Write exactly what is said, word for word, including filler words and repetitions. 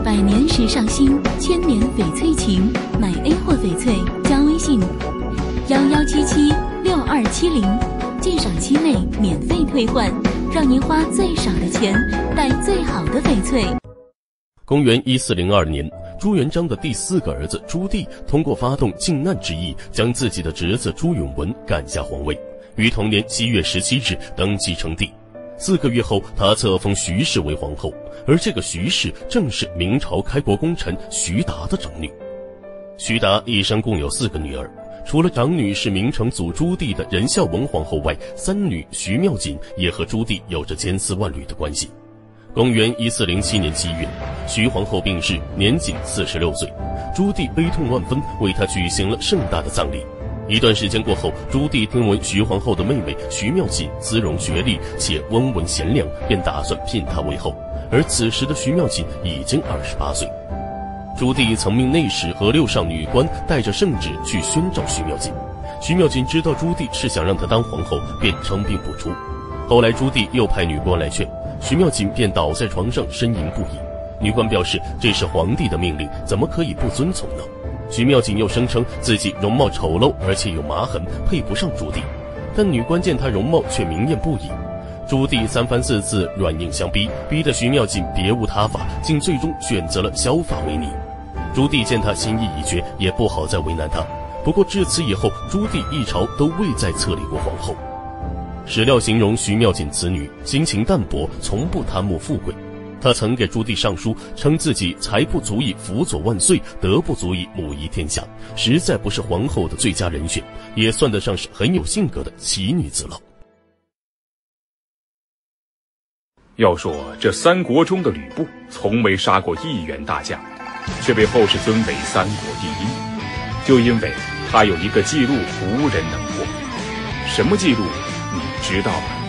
百年时尚新，千年翡翠情。买 A 货翡翠，加微信幺幺七七六二七零，鉴赏期内免费退换，让您花最少的钱带最好的翡翠。 公元一四零二年，朱元璋的第四个儿子朱棣通过发动靖难之役，将自己的侄子朱允炆赶下皇位，于同年七月十七日登基称帝。四个月后，他册封徐氏为皇后，而这个徐氏正是明朝开国功臣徐达的长女。徐达一生共有四个女儿，除了长女是明成祖朱棣的仁孝文皇后外，三女徐妙锦也和朱棣有着千丝万缕的关系。公元一四零七年七月，徐皇后病逝，年仅四十六岁，朱棣悲痛万分，为她举行了盛大的葬礼。一段时间过后，朱棣听闻徐皇后的妹妹徐妙锦姿容绝丽且温文贤良，便打算聘她为后，而此时的徐妙锦已经二十八岁。朱棣曾命内侍和六上女官带着圣旨去宣召徐妙锦，徐妙锦知道朱棣是想让她当皇后，便称病不出。后来朱棣又派女官来劝，徐妙锦便倒在床上呻吟不已。女官表示这是皇帝的命令，怎么可以不遵从呢？徐妙锦又声称自己容貌丑陋，而且有麻痕，配不上朱棣。但女官见她容貌却明艳不已。朱棣三番四次软硬相逼，逼得徐妙锦别无他法，竟最终选择了削发为尼。朱棣见他心意已决，也不好再为难他。不过至此以后，朱棣一朝都未再册立过皇后。史料形容徐妙锦此女心情淡泊，从不贪慕富贵。他曾给朱棣上书，称自己才不足以辅佐万岁，德不足以母仪天下，实在不是皇后的最佳人选，也算得上是很有性格的奇女子了。 要说这三国中的吕布从未杀过一员大将，却被后世尊为三国第一，就因为他有一个记录无人能破。什么记录你知道吗？